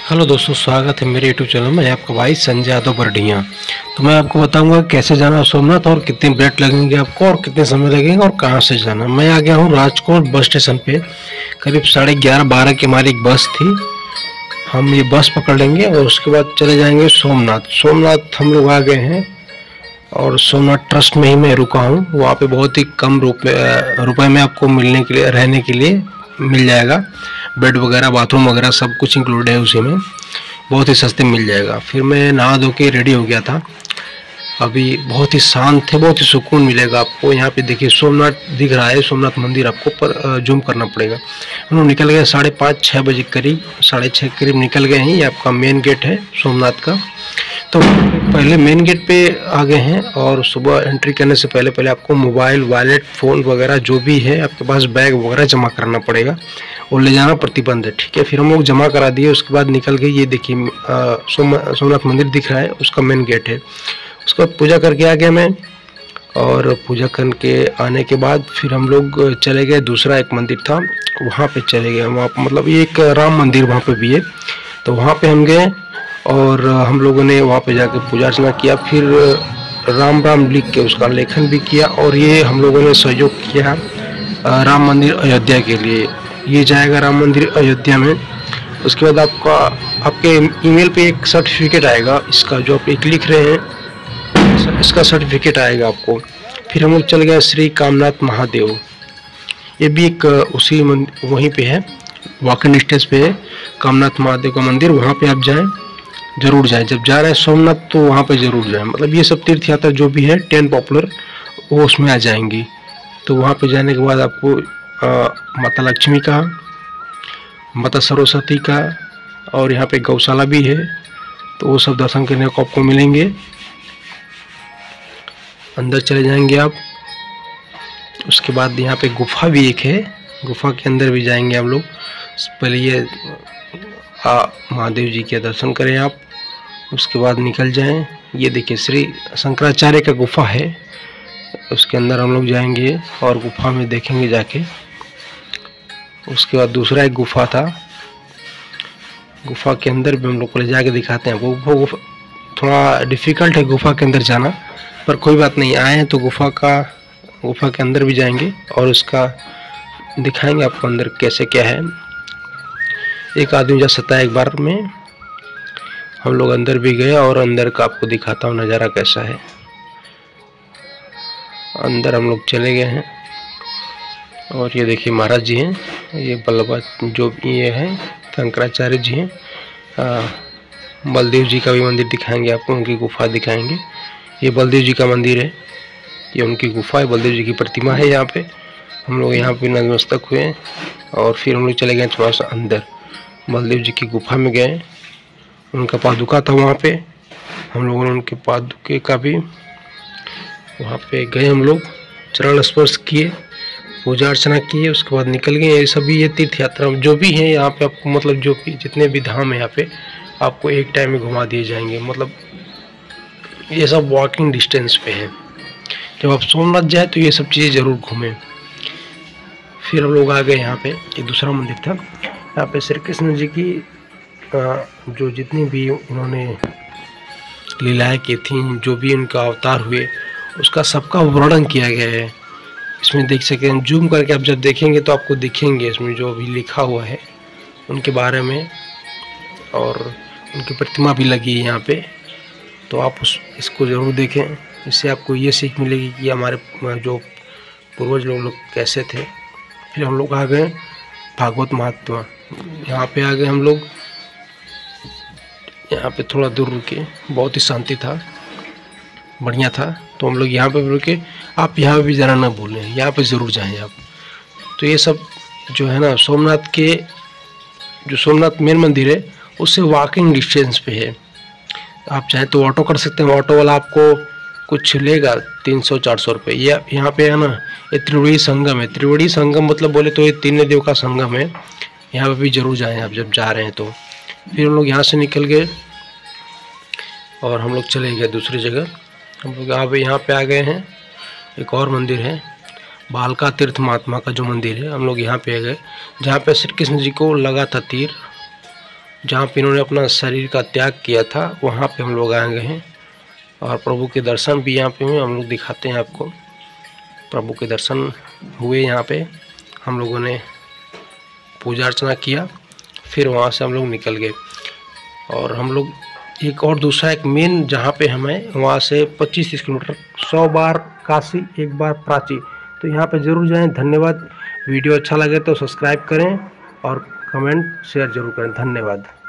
Hello दोस्तों, स्वागत है मेरे यूट्यूब चैनल में। आपका भाई संजय यादव बरडिया। तो मैं आपको बताऊंगा कैसे जाना सोमनाथ और कितने मिनट लगेंगे आपको और कितने समय लगेंगे और कहां से जाना। मैं आ गया हूं राजकोट बस स्टेशन पे। करीब 11:30-12 की हमारी एक बस थी। हम ये बस पकड़ लेंगे और उसके बाद चले जाएंगे सोमनाथ हम लोग आ गए हैं और सोमनाथ ट्रस्ट में ही मैं रुका हूँ। वहाँ पे बहुत ही कम रुपए में आपको मिलने के लिए रहने के लिए मिल जाएगा। बेड वगैरह बाथरूम वगैरह सब कुछ इंक्लूड है उसी में, बहुत ही सस्ते मिल जाएगा। फिर मैं नहा धो के रेडी हो गया था। अभी बहुत ही शांत है, बहुत ही सुकून मिलेगा आपको। यहाँ पे देखिए सोमनाथ दिख रहा है, सोमनाथ मंदिर आपको पर जूम करना पड़ेगा। हम लोग निकल गए 5:30-6 बजे करीब, 6:30 करीब निकल गए हैं। ये आपका मेन गेट है सोमनाथ का। तो पहले मेन गेट पे आ गए हैं और सुबह एंट्री करने से पहले आपको मोबाइल, वॉलेट, फ़ोन वगैरह जो भी है आपके पास, बैग वगैरह जमा कराना पड़ेगा और ले जाना प्रतिबंध है, ठीक है। फिर हम लोग जमा करा दिए, उसके बाद निकल गए। ये देखिए सोमनाथ मंदिर दिख रहा है, उसका मेन गेट है। उसके बाद पूजा करके आ गया मैं और पूजा करके आने के बाद फिर हम लोग चले गए। दूसरा एक मंदिर था वहाँ पे चले गए। वहाँ मतलब ये एक राम मंदिर वहाँ पे भी है, तो वहाँ पे हम गए और हम लोगों ने वहाँ पे जाके पूजा अर्चना किया। फिर राम राम लिख के उसका लेखन भी किया और ये हम लोगों ने सहयोग किया राम मंदिर अयोध्या के लिए। ये जाएगा राम मंदिर अयोध्या में। उसके बाद आपके ईमेल पे एक सर्टिफिकेट आएगा, इसका जो आप एक लिख रहे हैं इसका सर्टिफिकेट आएगा आपको। फिर हम लोग चल गए श्री कामनाथ महादेव। ये भी एक उसी वहीं पे है, वॉकिंग डिस्टेंस पे है कामनाथ महादेव का मंदिर। वहाँ पे आप जाएं, जरूर जाएं। जब जा रहे हैं सोमनाथ तो वहाँ पे जरूर जाएं। मतलब ये सब तीर्थ यात्रा जो भी है 10 पॉपुलर वो उसमें आ जाएंगी। तो वहाँ पे जाने के बाद आपको माता लक्ष्मी का, माता सरस्वती का और यहाँ पे गौशाला भी है, तो वो सब दर्शन करने को आपको मिलेंगे। अंदर चले जाएंगे आप। उसके बाद यहाँ पे गुफा भी एक है, गुफा के अंदर भी जाएंगे हम लोग। पहले ये महादेव जी के दर्शन करें आप, उसके बाद निकल जाएं। ये देखिए श्री शंकराचार्य का गुफा है, उसके अंदर हम लोग जाएंगे और गुफा में देखेंगे जाके। उसके बाद दूसरा एक गुफा था, गुफा के अंदर भी हम लोग को ले जाके दिखाते हैं आपको। गुफा थोड़ा डिफ़िकल्ट है गुफा के अंदर जाना, पर कोई बात नहीं, आए हैं तो गुफा के अंदर भी जाएंगे और उसका दिखाएंगे आपको अंदर कैसे क्या है। एक आदमी जा सकता है एक बार में। हम लोग अंदर भी गए और अंदर का आपको दिखाता हूँ नज़ारा कैसा है। अंदर हम लोग चले गए हैं और ये देखिए महाराज जी हैं, ये बल्लभा जो ये हैं शंकराचार्य जी हैं। बलदेव जी का भी मंदिर दिखाएंगे आपको, उनकी गुफा दिखाएंगे। ये बलदेव जी का मंदिर है, ये उनकी गुफा है, बलदेव जी की प्रतिमा है यहाँ पे। हम लोग यहाँ पे नतमस्तक हुए और फिर हम लोग चले गए थोड़ा सा अंदर, बलदेव जी की गुफा में गए। उनका पादुका था वहाँ पे, हम लोगों ने उनके पादुके का भी वहाँ पे गए। हम लोग चरण स्पर्श किए, पूजा अर्चना किए, उसके बाद निकल गए। ये सभी ये तीर्थ यात्रा जो भी हैं यहाँ पे आपको, मतलब जो भी जितने भी धाम है यहाँ पे आपको एक टाइम में घुमा दिए जाएंगे। मतलब ये सब वॉकिंग डिस्टेंस पे है। जब आप सोमनाथ जाए तो ये सब चीज़ें ज़रूर घूमें। फिर हम लोग आ गए यहाँ पे, एक दूसरा मंदिर था। यहाँ पे श्री कृष्ण जी की जो जितनी भी उन्होंने लीलाएँ की थी, जो भी उनका अवतार हुए, उसका सबका वर्णन किया गया है। इसमें देख सकते हैं, जूम करके आप जब देखेंगे तो आपको दिखेंगे इसमें जो भी लिखा हुआ है उनके बारे में, और उनकी प्रतिमा भी लगी है यहाँ पे। तो आप इसको ज़रूर देखें, इससे आपको ये सीख मिलेगी कि हमारे जो पूर्वज लोग कैसे थे। फिर हम लोग आ गए भागवत महात्मा, यहाँ पे आ गए हम लोग। यहाँ पे थोड़ा दूर रुके, बहुत ही शांति था, बढ़िया था। तो हम लोग यहाँ पे रुके। आप यहाँ पे भी ज़रा ना भूलें, यहाँ पे ज़रूर जाएं आप। तो ये सब जो है ना सोमनाथ के, जो सोमनाथ मेन मंदिर है उससे वॉकिंग डिस्टेंस पे है। आप चाहे तो ऑटो कर सकते हैं, ऑटो वाला आपको कुछ लेगा 300-400 रुपये। ये यहाँ पे है ना, ये त्रिवेणी संगम है। त्रिवेणी संगम मतलब बोले तो ये तीन नदियों का संगम है। यहाँ पे भी ज़रूर जाएं आप जब जा रहे हैं तो। फिर हम लोग यहाँ से निकल गए और हम लोग चले गए दूसरी जगह। हम लोग यहाँ पे आ गए हैं। एक और मंदिर है, बालका तीर्थ महात्मा का जो मंदिर है, हम लोग यहाँ पे गए, जहाँ पे श्री कृष्ण जी को लगा था तीर, जहाँ पे इन्होंने अपना शरीर का त्याग किया था, वहाँ पे हम लोग आए हैं और प्रभु के दर्शन भी यहाँ पे हुए। हम लोग दिखाते हैं आपको, प्रभु के दर्शन हुए यहाँ पे। हम लोगों ने पूजा अर्चना किया, फिर वहाँ से हम लोग निकल गए और हम लोग एक और दूसरा एक मेन जहाँ पे हमें वहाँ से 25-30 किलोमीटर 100 बार काशी 1 बार प्राची, तो यहाँ पे ज़रूर जाएं। धन्यवाद। वीडियो अच्छा लगे तो सब्सक्राइब करें और कमेंट शेयर ज़रूर करें। धन्यवाद।